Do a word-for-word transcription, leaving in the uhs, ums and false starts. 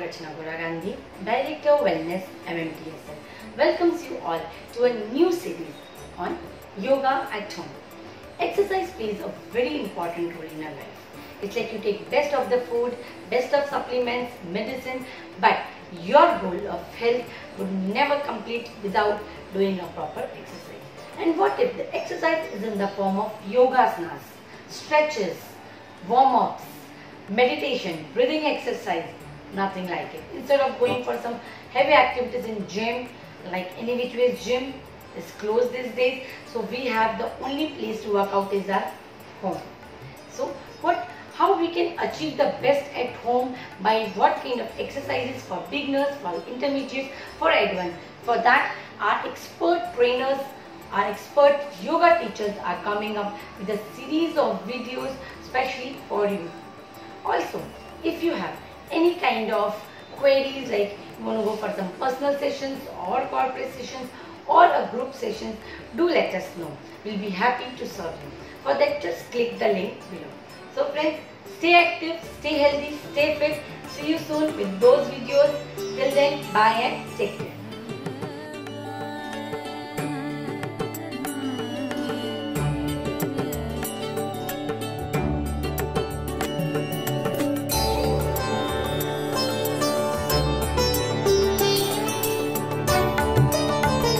Archana Gora Gandhi, Director Wellness M M T S L, welcomes you all to a new series on Yoga at Home. Exercise plays a very important role in our life. It's like you take best of the food, best of supplements, medicine, but your goal of health would never complete without doing a proper exercise. And what if the exercise is in the form of yogasanas, stretches, warm-ups, meditation, breathing exercise? Nothing like it. Instead of going for some heavy activities in gym, like any which ways gym is closed these days, so we have the only place to work out is our home. So what how we can achieve the best at home, by what kind of exercises for beginners, for intermediate, for advanced. For that, our expert trainers, our expert yoga teachers are coming up with a series of videos specially for you. Also, if you have any kind of queries, like you want to go for some personal sessions or corporate sessions or a group sessions, do let us know. We'll be happy to serve you. For that, just click the link below. So friends, stay active, stay healthy, stay fit. See you soon with those videos. Till then, bye and take care.